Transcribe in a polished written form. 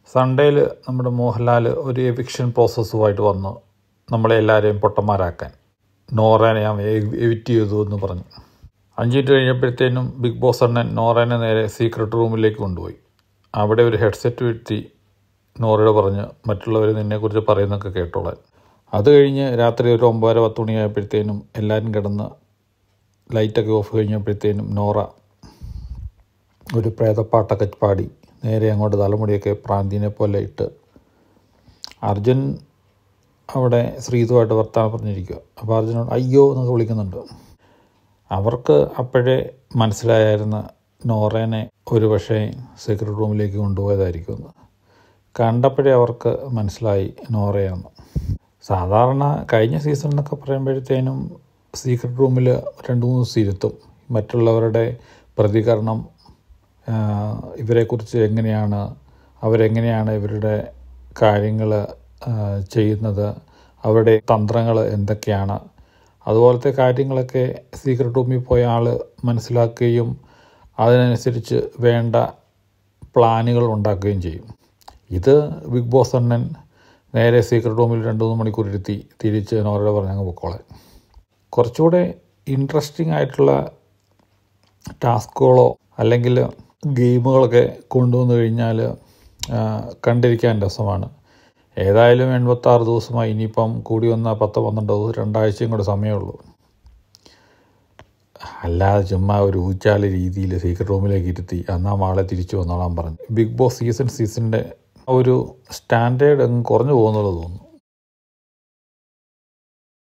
സൺഡേയിൽ നമ്മുടെ മോഹൻലാൽ ഒരു എവിക്ഷൻ പ്രോസസ്സുമായിട്ട് വന്നു നമ്മളെ എല്ലാവരെയും പൊട്ടന്മാരാക്കാൻ. നോറേനെ ഞാൻ എവിറ്റ് ചെയ്തു എന്ന് പറഞ്ഞു. 5 മിനിറ്റ് കഴിഞ്ഞപ്പോഴത്തേനും ബിഗ് ബോസ് അണ്ണൻ നോറേനെ നേരെ സീക്രട്ട് റൂമിലേക്ക് കൊണ്ടുപോയി. അവിടെ ഒരു ഹെഡ്സെറ്റ് വീഴ്ത്തി നോറയോട് പറഞ്ഞ് മറ്റുള്ളവർ നിന്നെക്കുറിച്ച് പറയുന്നതൊക്കെ കേട്ടോളാൻ. അത് കഴിഞ്ഞ് രാത്രി ഒരു 9:30-10 മണിയായപ്പോഴത്തേനും എല്ലാവരും കിടന്ന് ലൈറ്റൊക്കെ ഓഫ് കഴിഞ്ഞപ്പോഴത്തേനും നോറ ഒരു പ്രേതപ്പാട്ടൊക്കെ പാടി നേരെ അങ്ങോട്ട് തലമുടിയൊക്കെ പ്രാന്തിനെ പോലെ ഇട്ട് അർജുൻ അവിടെ ശ്രീതുമായിട്ട് വർത്താനം പറഞ്ഞിരിക്കുക. അപ്പോൾ അർജുനോട് അയ്യോ എന്നൊക്കെ വിളിക്കുന്നുണ്ട്. അവർക്ക് അപ്പോഴേ മനസ്സിലായിരുന്നു നോറേനെ ഒരു പക്ഷേ സീക്രട്ട് റൂമിലേക്ക് കൊണ്ടുപോയതായിരിക്കുമെന്ന്. കണ്ടപ്പോഴേ അവർക്ക് മനസ്സിലായി നോറയാണെന്ന്. സാധാരണ കഴിഞ്ഞ സീസൺ എന്നൊക്കെ പറയുമ്പോഴത്തേനും സീക്രട്ട് റൂമിൽ 2-3 ദിവസം ഇരുത്തും. മറ്റുള്ളവരുടെ പ്രതികരണം, ഇവരെക്കുറിച്ച് എങ്ങനെയാണ്, അവരെങ്ങനെയാണ് ഇവരുടെ കാര്യങ്ങൾ ചെയ്യുന്നത്, അവരുടെ തന്ത്രങ്ങൾ എന്തൊക്കെയാണ്, അതുപോലത്തെ കാര്യങ്ങളൊക്കെ സീക്രട്ട് റൂമിൽ പോയ ആൾ മനസ്സിലാക്കുകയും അതിനനുസരിച്ച് വേണ്ട പ്ലാനുകൾ ഉണ്ടാക്കുകയും ചെയ്യും. ഇത് ബിഗ് ബോസ് അണ്ണൻ നേരെ സീക്രട്ട് റൂമിൽ 2-3 മണിക്കൂർ ഇരുത്തി തിരിച്ച് നോറയോട് പറഞ്ഞങ്ങ് പൊക്കോളെ. കുറച്ചുകൂടെ ഇൻട്രസ്റ്റിംഗ് ആയിട്ടുള്ള ടാസ്കുകളോ അല്ലെങ്കിൽ ഗെയിമുകളൊക്കെ കൊണ്ടുവന്നു കഴിഞ്ഞാൽ കണ്ടിരിക്കാൻ രസമാണ്. ഏതായാലും 86 ദിവസമായി. ഇനിയിപ്പം കൂടി വന്നാൽ 10-12 ദിവസം, 2 ആഴ്ചയും കൂടെ സമയമുള്ളൂ. അല്ലാതെ ചുമ്മാ ഒരു ഊച്ചാല രീതിയിൽ സീക്രട്ട് റൂമിലേക്ക് ഇരുത്തി എന്നാൽ ആളെ തിരിച്ചു വന്നോളാൻ പറഞ്ഞു. ബിഗ് ബോസ് സീസണിൻ്റെ ഒരു സ്റ്റാൻഡേർഡ് അങ്ങ് കുറഞ്ഞു പോകുന്നുള്ളത് തോന്നുന്നു.